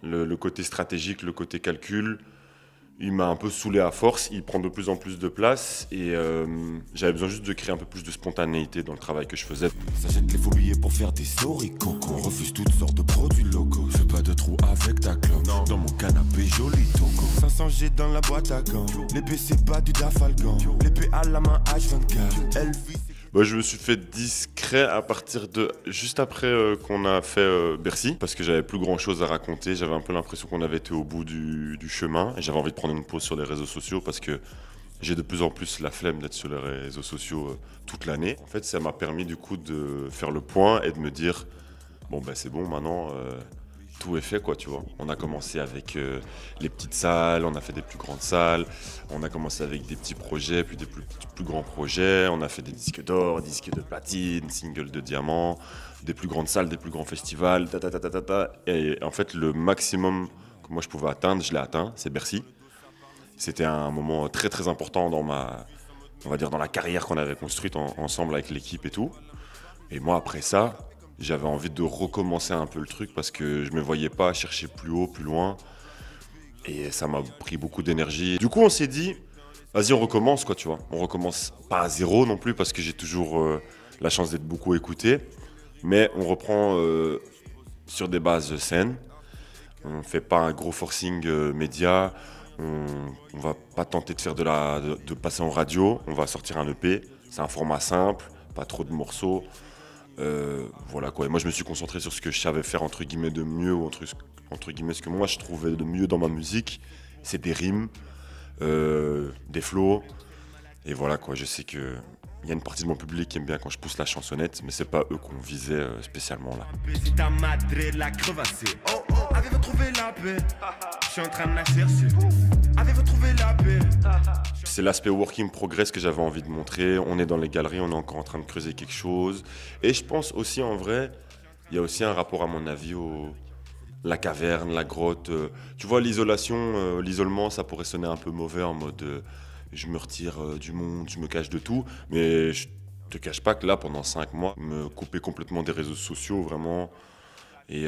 Le côté stratégique, le côté calcul, il m'a un peu saoulé à force, il prend de plus en plus de place et j'avais besoin juste de créer un peu plus de spontanéité dans le travail que je faisais. Ça jette les faux billets pour faire des stories coco. On refuse toutes sortes de produits locaux. Je fais pas de trou avec ta clope. Dans mon canapé joli toco. 500 G dans la boîte à gants. L'épée c'est pas du Dafalgan. L'épée à la main H24. Elvis. Bah, je me suis fait discret à partir de juste après qu'on a fait Bercy, parce que j'avais plus grand chose à raconter, j'avais un peu l'impression qu'on avait été au bout du chemin et j'avais envie de prendre une pause sur les réseaux sociaux parce que j'ai de plus en plus la flemme d'être sur les réseaux sociaux toute l'année. En fait, ça m'a permis du coup de faire le point et de me dire bon bah c'est bon maintenant. Tout est fait, quoi, tu vois. On a commencé avec les petites salles, on a fait des plus grandes salles, on a commencé avec des petits projets, puis des plus grands projets, on a fait des disques d'or, disques de platine, singles de diamant, des plus grandes salles, des plus grands festivals, Et en fait, le maximum que moi je pouvais atteindre, je l'ai atteint, c'est Bercy. C'était un moment très très important dans on va dire dans la carrière qu'on avait construite ensemble avec l'équipe et tout. Et moi, après ça, j'avais envie de recommencer un peu le truc parce que je me voyais pas chercher plus haut, plus loin. Et ça m'a pris beaucoup d'énergie. Du coup, on s'est dit, vas-y, on recommence, quoi, tu vois. On recommence pas à zéro non plus parce que j'ai toujours la chance d'être beaucoup écouté. Mais on reprend sur des bases saines. On fait pas un gros forcing média. On va pas tenter de faire de passer en radio. On va sortir un EP. C'est un format simple, pas trop de morceaux. Voilà quoi. Et moi je me suis concentré sur ce que je savais faire entre guillemets de mieux ou entre guillemets ce que moi je trouvais de mieux dans ma musique, c'est des rimes, des flows. Et voilà quoi. Je sais que il y a une partie de mon public qui aime bien quand je pousse la chansonnette, mais c'est pas eux qu'on visait spécialement là. C'est ta madre la crevassée. Oh oh, avez-vous trouvé la paix? Je suis en train de la chercher. Avez-vous trouvé la paix? C'est l'aspect work in progress que j'avais envie de montrer. On est dans les galeries, on est encore en train de creuser quelque chose. Et je pense aussi en vrai, il y a aussi un rapport à mon avis la caverne, la grotte. Tu vois, l'isolation, l'isolement, ça pourrait sonner un peu mauvais en mode je me retire du monde, je me cache de tout. Mais je te cache pas que là, pendant 5 mois, me couper complètement des réseaux sociaux vraiment et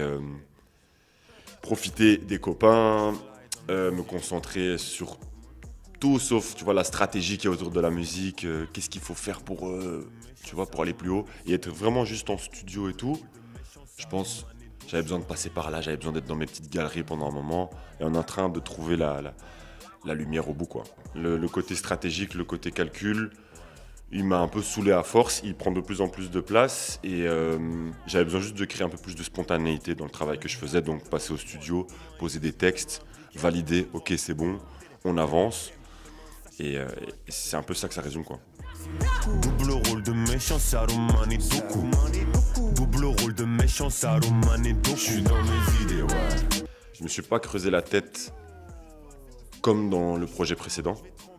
profiter des copains, me concentrer sur tout sauf, tu vois, la stratégie qui est autour de la musique, qu'est-ce qu'il faut faire pour, tu vois, pour aller plus haut et être vraiment juste en studio et tout. Je pense, j'avais besoin de passer par là, j'avais besoin d'être dans mes petites galeries pendant un moment et on est en train de trouver la lumière au bout, quoi. Le côté stratégique, le côté calcul, il m'a un peu saoulé à force, il prend de plus en plus de place et j'avais besoin juste de créer un peu plus de spontanéité dans le travail que je faisais, donc passer au studio, poser des textes, valider, ok c'est bon, on avance. Et c'est un peu ça que ça résume, quoi. Double rôle de méchant Saruman et Doku. Double rôle de méchant Saruman et Doku. Je suis dans mes idées, ouais. Je me suis pas creusé la tête comme dans le projet précédent.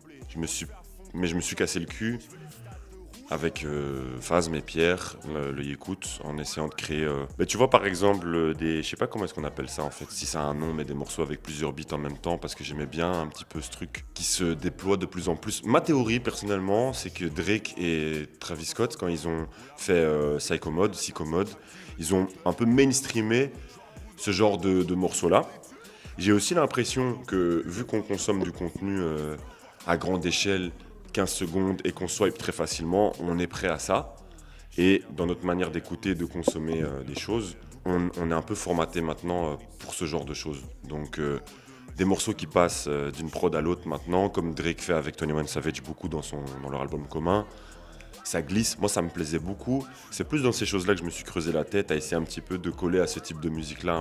Mais je me suis cassé le cul avec Phasm et Pierre, le Yekout, en essayant de créer... Mais tu vois par exemple je sais pas comment est-ce qu'on appelle ça en fait, si ça a un nom, mais des morceaux avec plusieurs beats en même temps, parce que j'aimais bien un petit peu ce truc qui se déploie de plus en plus. Ma théorie personnellement, c'est que Drake et Travis Scott, quand ils ont fait Psycho Mode, ils ont un peu mainstreamé ce genre de morceaux-là. J'ai aussi l'impression que vu qu'on consomme du contenu à grande échelle, 15 secondes et qu'on swipe très facilement, on est prêt à ça. Et dans notre manière d'écouter, de consommer des choses, on est un peu formaté maintenant pour ce genre de choses. Donc des morceaux qui passent d'une prod à l'autre maintenant, comme Drake fait avec 21 Savage beaucoup dans leur album commun, ça glisse. Moi ça me plaisait beaucoup. C'est plus dans ces choses-là que je me suis creusé la tête à essayer un petit peu de coller à ce type de musique-là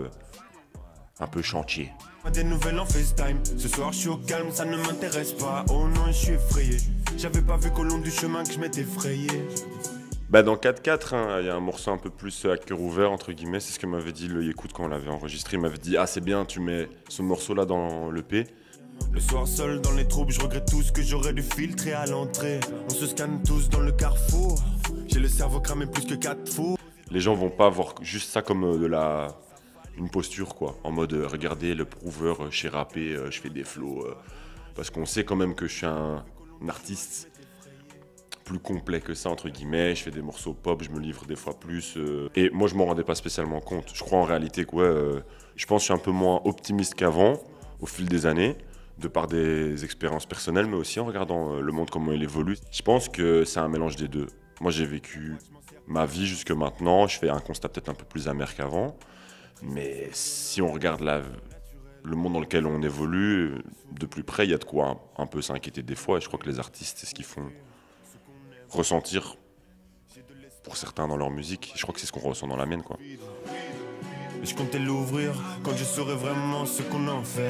un peu chantier. Des nouvelles en FaceTime. Ce soir je suis au calme, ça ne m'intéresse pas. Oh non, je suis effrayé. J'avais pas vu qu'au long du chemin que je m'étais frayé. Bah dans 4-4, hein, y a un morceau un peu plus à cœur ouvert, entre guillemets. C'est ce que m'avait dit le Yekout quand on l'avait enregistré. Il m'avait dit ah c'est bien, tu mets ce morceau-là dans l'EP. Le soir seul dans les troubles, je regrette tout ce que j'aurais dû filtrer à l'entrée. On se scanne tous dans le carrefour. J'ai le cerveau cramé plus que 4 fours. Les gens vont pas voir juste ça comme une posture, quoi, en mode regardez le prouveur, je sais rapper, je fais des flows, parce qu'on sait quand même que je suis un artiste plus complet que ça, entre guillemets. Je fais des morceaux pop, je me livre des fois plus. Et moi, je m'en rendais pas spécialement compte. Je crois en réalité que je pense que je suis un peu moins optimiste qu'avant, au fil des années, de par des expériences personnelles, mais aussi en regardant le monde, comment il évolue. Je pense que c'est un mélange des deux. Moi, j'ai vécu ma vie jusque maintenant. Je fais un constat peut-être un peu plus amer qu'avant. Mais si on regarde le monde dans lequel on évolue, de plus près, il y a de quoi un peu s'inquiéter des fois. Et je crois que les artistes, c'est ce qu'ils font ressentir pour certains dans leur musique. Je crois que c'est ce qu'on ressent dans la mienne, quoi. Je comptais l'ouvrir quand je saurais vraiment ce qu'on en fait.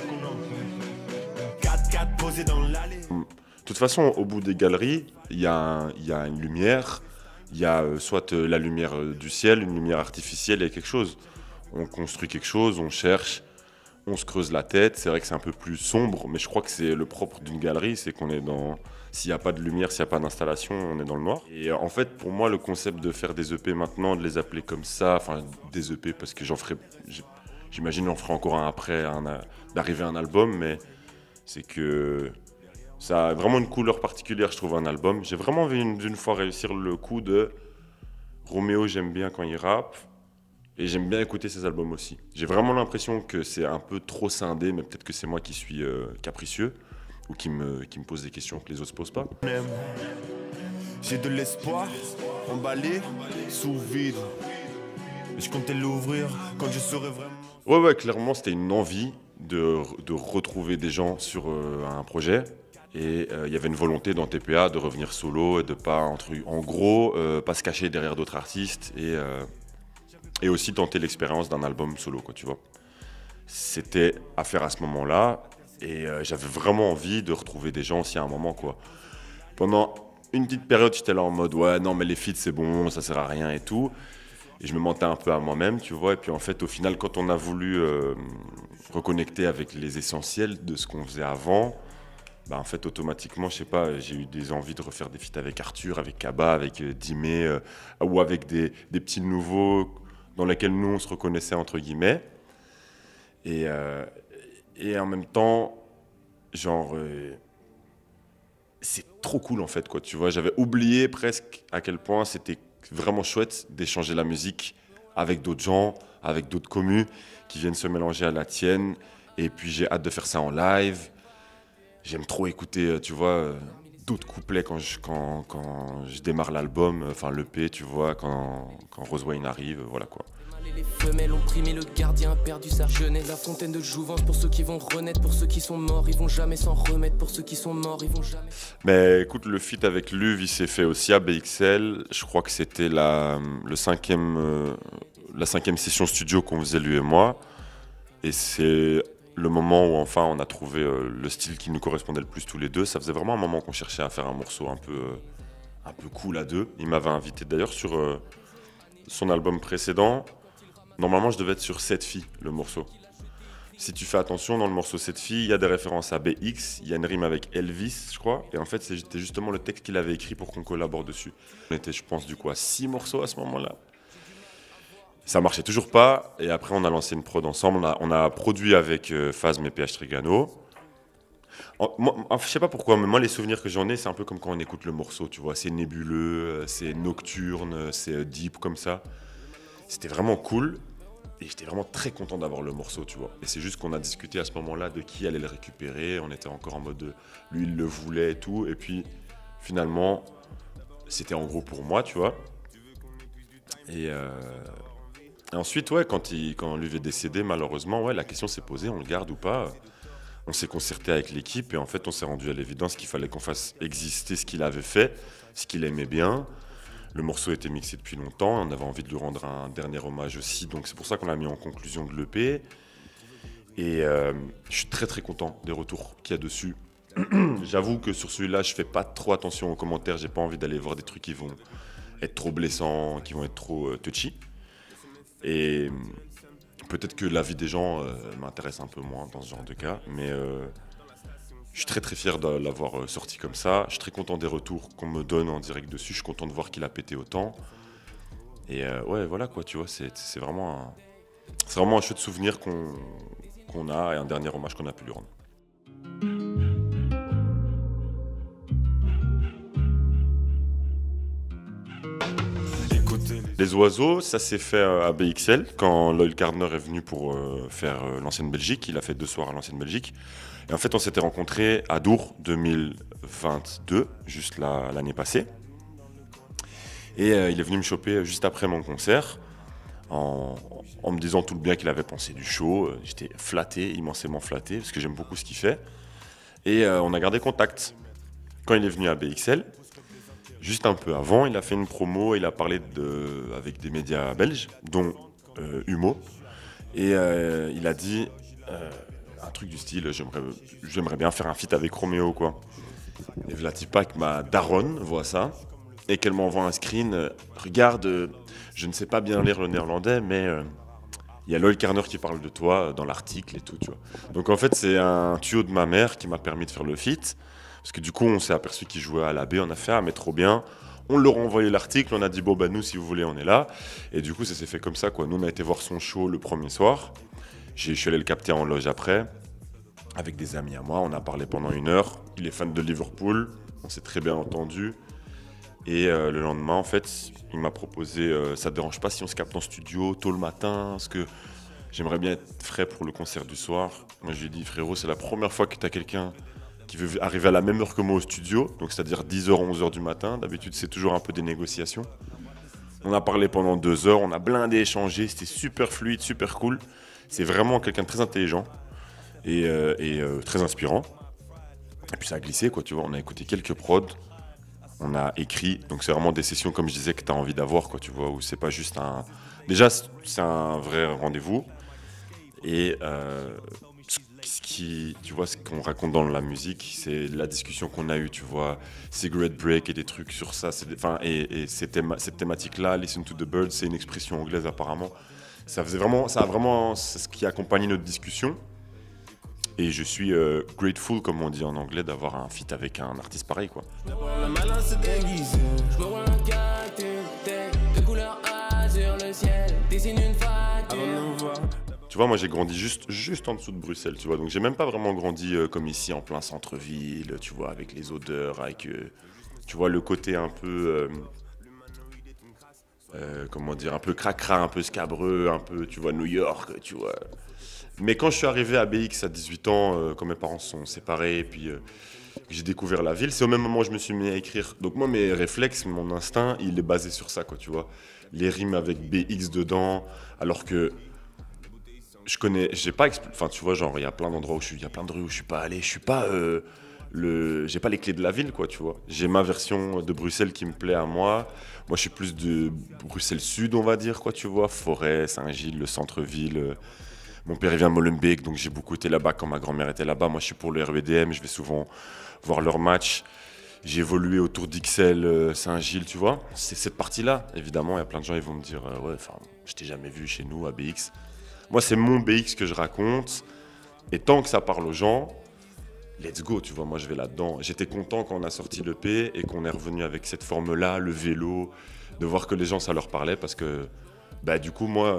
4-4 posés dans l'allée. De toute façon, au bout des galeries, il y a une lumière. Il y a soit la lumière du ciel, une lumière artificielle et quelque chose. On construit quelque chose, on cherche, on se creuse la tête. C'est vrai que c'est un peu plus sombre, mais je crois que c'est le propre d'une galerie, c'est qu'on est dans... S'il n'y a pas de lumière, s'il n'y a pas d'installation, on est dans le noir. Et en fait, pour moi, le concept de faire des EP maintenant, de les appeler comme ça, enfin des EP parce que j'imagine on fera encore un après, d'arriver à un album, mais c'est que ça a vraiment une couleur particulière, je trouve, un album. J'ai vraiment envie d'une fois réussir le coup de Roméo, j'aime bien quand il rappe. Et j'aime bien écouter ses albums aussi. J'ai vraiment l'impression que c'est un peu trop scindé, mais peut-être que c'est moi qui suis capricieux ou qui me pose des questions que les autres se posent pas. J'ai de l'espoir, emballé, sous vide. Je comptais l'ouvrir quand je serais vraiment... Ouais, clairement, c'était une envie de retrouver des gens sur un projet. Et il y avait une volonté dans TPA de revenir solo et de pas, en gros, pas se cacher derrière d'autres artistes et aussi tenter l'expérience d'un album solo, quoi, tu vois. C'était à faire à ce moment-là, et j'avais vraiment envie de retrouver des gens aussi à un moment, quoi. Pendant une petite période, j'étais là en mode, ouais, non, mais les feats, c'est bon, ça sert à rien et tout. Et je me mentais un peu à moi-même, tu vois. Et puis en fait, au final, quand on a voulu reconnecter avec les essentiels de ce qu'on faisait avant, bah en fait, automatiquement, je sais pas, j'ai eu des envies de refaire des feats avec Arthur, avec Kaba, avec Dimé, ou avec des petits nouveaux dans lesquels nous, on se reconnaissait, entre guillemets. Et en même temps, genre, c'est trop cool, en fait, quoi, tu vois. J'avais oublié presque à quel point c'était vraiment chouette d'échanger la musique avec d'autres gens, avec d'autres commus qui viennent se mélanger à la tienne. Et puis, j'ai hâte de faire ça en live. J'aime trop écouter, tu vois, d'autres couplets quand je démarre l'album, enfin l'EP, tu vois, quand Rose Wayne arrive, voilà quoi. Les femelles ont primé, le gardien a perdu sa jeunesse. La fontaine de jouvence pour ceux qui vont renaître, pour ceux qui sont morts, ils vont jamais s'en remettre. Pour ceux qui sont morts, ils vont jamais... Mais écoute, le feat avec Luv, il s'est fait aussi à BXL. Je crois que c'était la cinquième session studio qu'on faisait lui et moi. Et c'est le moment où enfin on a trouvé le style qui nous correspondait le plus tous les deux. Ça faisait vraiment un moment qu'on cherchait à faire un morceau un peu cool à deux. Il m'avait invité d'ailleurs sur son album précédent. Normalement, je devais être sur 7 filles, le morceau. Si tu fais attention, dans le morceau 7 filles, il y a des références à BX, il y a une rime avec Elvis, je crois. Et en fait, c'était justement le texte qu'il avait écrit pour qu'on collabore dessus. On était, je pense, du coup, à 6 morceaux à ce moment-là. Ça marchait toujours pas. Et après, on a lancé une prod ensemble. On a produit avec Phasm et PH Trigano. Je sais pas pourquoi, mais moi, les souvenirs que j'en ai, c'est un peu comme quand on écoute le morceau, tu vois. C'est nébuleux, c'est nocturne, c'est deep comme ça. C'était vraiment cool et j'étais vraiment très content d'avoir le morceau, tu vois. Et c'est juste qu'on a discuté à ce moment-là de qui allait le récupérer. On était encore en mode de, lui, il le voulait et tout. Et puis, finalement, c'était en gros pour moi, tu vois. Et ensuite, ouais, quand lui est décédé, malheureusement, ouais, la question s'est posée, on le garde ou pas. On s'est concerté avec l'équipe et en fait, on s'est rendu à l'évidence qu'il fallait qu'on fasse exister ce qu'il avait fait, ce qu'il aimait bien. Le morceau était mixé depuis longtemps, on avait envie de lui rendre un dernier hommage aussi, donc c'est pour ça qu'on l'a mis en conclusion de l'EP. Et je suis très très content des retours qu'il y a dessus. J'avoue que sur celui-là, je fais pas trop attention aux commentaires, j'ai pas envie d'aller voir des trucs qui vont être trop blessants, qui vont être trop touchy. Et peut-être que l'avis des gens m'intéresse un peu moins dans ce genre de cas, mais je suis très très fier de l'avoir sorti comme ça. Je suis très content des retours qu'on me donne en direct dessus. Je suis content de voir qu'il a pété autant. Et ouais, voilà quoi, tu vois, c'est vraiment un chouette souvenir qu'on a et un dernier hommage qu'on a pu lui rendre. Les oiseaux, ça s'est fait à BXL, quand Loïc Gardner est venu pour faire l'ancienne Belgique. Il a fait 2 soirs à l'ancienne Belgique. Et en fait, on s'était rencontrés à Dour 2022, juste l'année passée. Et il est venu me choper juste après mon concert, en me disant tout le bien qu'il avait pensé du show. J'étais flatté, immensément flatté, parce que j'aime beaucoup ce qu'il fait. Et on a gardé contact. Quand il est venu à BXL, juste un peu avant, il a fait une promo, il a parlé avec des médias belges, dont Humo. Et il a dit un truc du style, j'aimerais bien faire un feat avec Roméo, quoi. Et Vlatipak, ma daronne, voit ça, et qu'elle m'envoie un screen. Regarde, je ne sais pas bien lire le néerlandais, mais il y a Loïc Gardner qui parle de toi dans l'article et tout, tu vois. Donc en fait, c'est un tuyau de ma mère qui m'a permis de faire le feat. Parce que du coup, on s'est aperçu qu'il jouait à la baie, on a fait, ah mais trop bien. On leur a envoyé l'article, on a dit, bon bah nous, si vous voulez, on est là. Et du coup, ça s'est fait comme ça, quoi. Nous, on a été voir son show le premier soir. Je suis allé le capter en loge après, avec des amis à moi. On a parlé pendant 1 heure. Il est fan de Liverpool, on s'est très bien entendu. Et le lendemain, en fait, il m'a proposé, ça te dérange pas si on se capte en studio tôt le matin, parce que j'aimerais bien être frais pour le concert du soir. Moi, je lui ai dit, frérot, c'est la première fois que tu as quelqu'un qui veut arriver à la même heure que moi au studio, donc c'est-à-dire 10h, 11h du matin. D'habitude, c'est toujours un peu des négociations. On a parlé pendant 2 heures, on a blindé, échangé, c'était super fluide, super cool. C'est vraiment quelqu'un de très intelligent et très inspirant. Et puis ça a glissé, quoi, tu vois. On a écouté quelques prods, on a écrit, donc c'est vraiment des sessions, comme je disais, que tu as envie d'avoir, quoi, tu vois, où c'est pas juste un... Déjà, c'est un vrai rendez-vous. Et tu vois, ce qu'on raconte dans la musique, c'est la discussion qu'on a eue, tu vois, cigarette break et des trucs sur ça. Et cette thématique-là, listen to the birds, c'est une expression anglaise apparemment. C'est ce qui a accompagné notre discussion. Et je suis grateful, comme on dit en anglais, d'avoir un feat avec un artiste pareil, quoi. Tu vois, moi j'ai grandi juste en dessous de Bruxelles, tu vois. Donc j'ai même pas vraiment grandi comme ici, en plein centre-ville, tu vois, avec les odeurs, avec, tu vois, le côté un peu, comment dire, un peu cracra, un peu scabreux, un peu, tu vois, New York, tu vois. Mais quand je suis arrivé à BX à 18 ans, quand mes parents se sont séparés, et puis j'ai découvert la ville, c'est au même moment où je me suis mis à écrire. Donc moi, mes réflexes, mon instinct, il est basé sur ça, quoi, tu vois. Les rimes avec BX dedans, alors que j'ai pas, enfin, tu vois, genre, il y a plein d'endroits il y a plein de rues où je suis pas allé, je suis pas j'ai pas les clés de la ville, quoi, tu vois. J'ai ma version de Bruxelles qui me plaît à moi. Moi, je suis plus de Bruxelles Sud, on va dire, quoi, tu vois. Forêt, Saint-Gilles, le centre-ville. Mon père, il vient de Molenbeek, donc j'ai beaucoup été là-bas quand ma grand-mère était là-bas. Moi, je suis pour le RWDM, je vais souvent voir leurs matchs. J'ai évolué autour d'Ixelles, Saint-Gilles, tu vois. C'est cette partie-là. Évidemment, il y a plein de gens, ils vont me dire ouais, enfin, je t'ai jamais vu chez nous à BX. Moi, c'est mon BX que je raconte. Et tant que ça parle aux gens, let's go, tu vois, moi je vais là-dedans. J'étais content quand on a sorti l'EP et qu'on est revenu avec cette forme-là, le vélo, de voir que les gens, ça leur parlait parce que, bah, du coup, moi,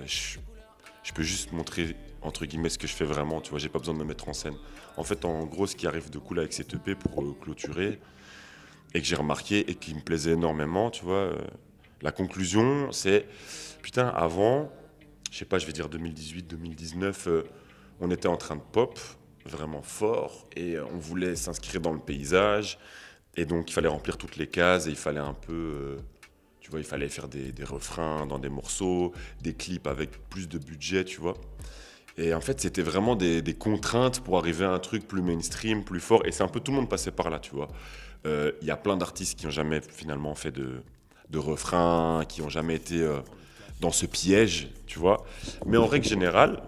je peux juste montrer, entre guillemets, ce que je fais vraiment, tu vois, j'ai pas besoin de me mettre en scène. En fait, en gros, ce qui arrive de cool avec cette EP pour clôturer, et que j'ai remarqué et qui me plaisait énormément, tu vois, la conclusion, c'est, putain, avant, je sais pas, je vais dire 2018, 2019, on était en train de pop, vraiment fort, et on voulait s'inscrire dans le paysage, et donc il fallait remplir toutes les cases, et il fallait un peu, tu vois, il fallait faire des refrains dans des morceaux, des clips avec plus de budget, tu vois. Et en fait, c'était vraiment des contraintes pour arriver à un truc plus mainstream, plus fort, et c'est un peu tout le monde passait par là, tu vois. Il y a plein d'artistes qui n'ont jamais finalement fait de refrains, qui n'ont jamais été dans ce piège, tu vois. Mais en règle générale,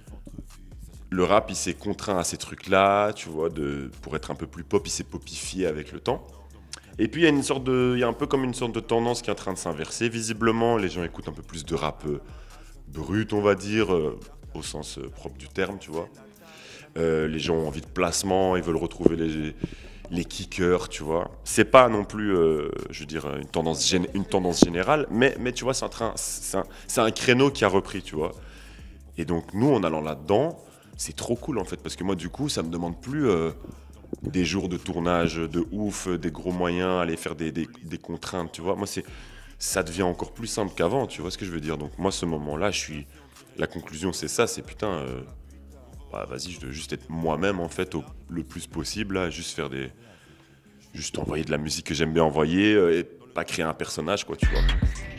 le rap, il s'est contraint à ces trucs-là, tu vois, pour être un peu plus pop, il s'est popifié avec le temps. Et puis, il y a un peu comme une sorte de tendance qui est en train de s'inverser. Visiblement, les gens écoutent un peu plus de rap brut, on va dire, au sens propre du terme, tu vois. Les gens ont envie de placement, ils veulent retrouver les kickers, tu vois. C'est pas non plus, je veux dire, une tendance générale, mais tu vois, c'est un créneau qui a repris, tu vois. Et donc, nous, en allant là-dedans, c'est trop cool, en fait, parce que moi, du coup, ça me demande plus des jours de tournage de ouf, des gros moyens, aller faire des contraintes, tu vois. Moi, ça devient encore plus simple qu'avant, tu vois ce que je veux dire. Donc moi, ce moment-là, la conclusion, c'est ça, c'est putain, bah, vas-y, je dois juste être moi-même, en fait, le plus possible, là, juste envoyer de la musique que j'aime bien envoyer, et pas créer un personnage, quoi, tu vois.